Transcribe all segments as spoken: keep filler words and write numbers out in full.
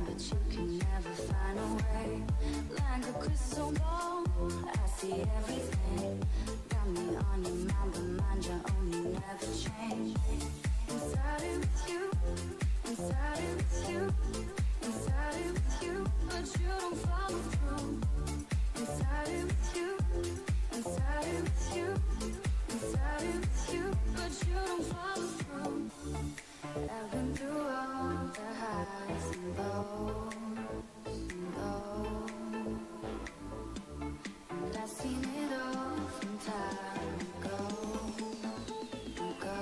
but you can never find a way. Like a crystal ball, I see everything. Got me on your mind, but mind your own, you never change. Inside it with you, inside it with you, inside it with you, but you don't follow through. Inside it with you, inside it with you, inside it with you, but you don't follow through. I've been through all the highs and lows and lows, and I've seen it all from time ago, ago.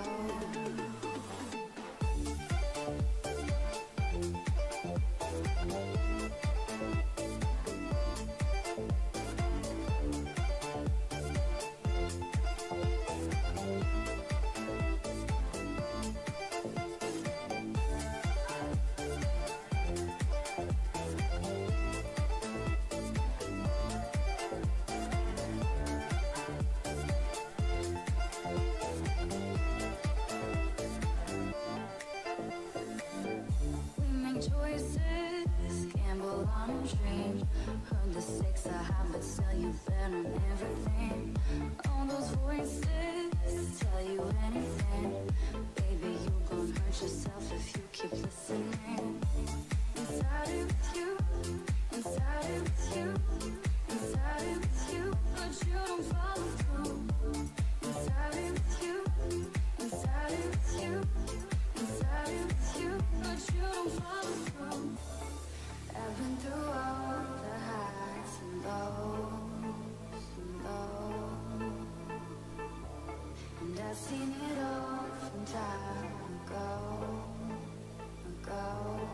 Choices, gamble on a dream. Heard the stakes are high, but still you bet on everything. All those voices tell you anything. Baby, you gon' hurt yourself if you keep listening. Inside it with you, inside it with you, inside it with you, but you don't follow through. Inside it with you, inside it with you, inside it with you, but you don't follow through. I've been through all the highs and lows and lows, and I've seen it all from time ago, ago.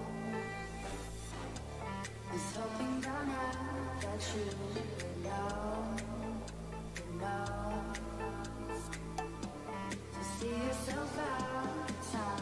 Was hoping by now that you would know, would know, to see yourself out of time.